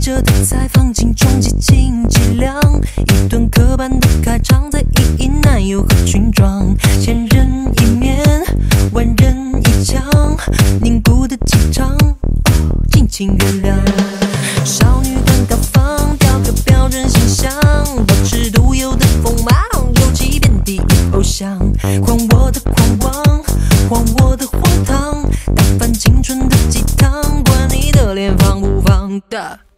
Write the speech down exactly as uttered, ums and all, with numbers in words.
着的采访，精忠激情伎俩，一段刻板的开场，在意义男友和裙装，千人一面，万人一腔，凝固的气场，哦，敬请原谅。少女感高放，雕刻标准形象，保持独有的锋芒，勇气遍地偶像，还我的狂妄，还我的荒唐，打翻青春的鸡汤，管你的脸放不放的。